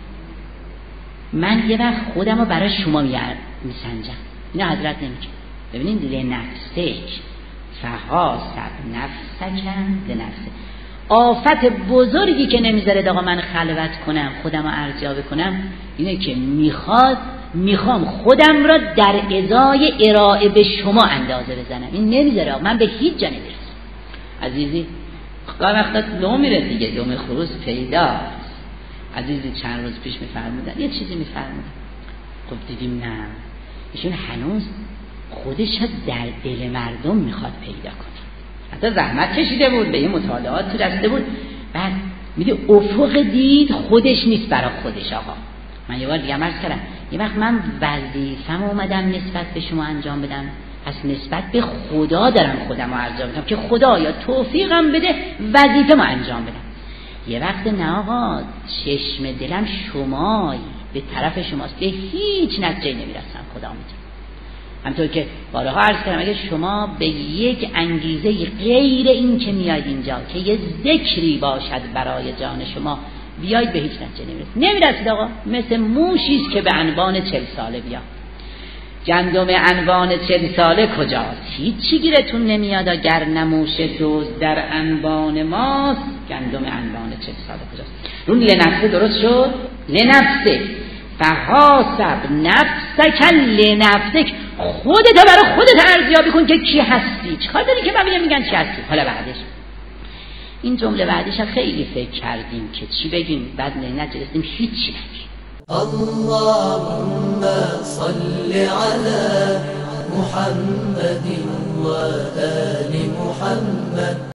من یه وقت خودم رو برای شما میسنجم، اینا حضرت نمیگه. ببینید لنفسک فحاسب نفسک لنفسک. آفت بزرگی که نمیذاره آقا من خلوت کنم خودم رو ارزیابی کنم اینه که میخوام خودم را در ازای ارائه به شما اندازه بزنم. این نمیذاره آقا من به هیچ جا نمیرسم. عزیزی گاه وقتا لو میره دیگه، دوم خروس پیداست. عزیزی چند روز پیش میفرمودن یه چیزی میفرمودن، خب دیدیم نه ایشون هنوز خودش در دل مردم میخواد پیدا کنه، حتی زحمت کشیده بود، به این مطالعات تو دسته بود، بعد میگه افق دید خودش نیست برای خودش. آقا من یه بار دیگه عرض کردم یه وقت من وظیفه‌م اومدم نسبت به شما انجام بدم، پس نسبت به خدا دارم خودم رو انجام بدم که خدا یا توفیقم بده وظیفه‌مو انجام بدم. یه وقت نه آقا چشم دلم شمایی، به طرف شماست، به هیچ نتیجه نمیرسم، خدا میدونه. همطور که بارها عرض کردم اگه شما به یک انگیزه غیر این که میاید اینجا که یه ذکری باشد برای جان شما بیاید به هیچ نتیجه نمیرسید. آقا مثل موشیست که به انبان 40 ساله بیا. گندم انبان 40 ساله کجاست؟ هیچی گیرتون نمیاد اگر نموش دوز در انبان ماست. گندم انبان 40 ساله کجاست؟ اون لنفسه درست شد؟ لنفسه فحاسب نفسک لنفسک. خودت برای خودت ارزیابی کن که کی هستی، چیکار داری که بقیه میگن چی هستی. حالا بعدش این جمله بعدش خیلی فکر کردیم که چی بگیم، بعد نتیجه هیچی نگیم. اللهم صل على محمد و آل محمد.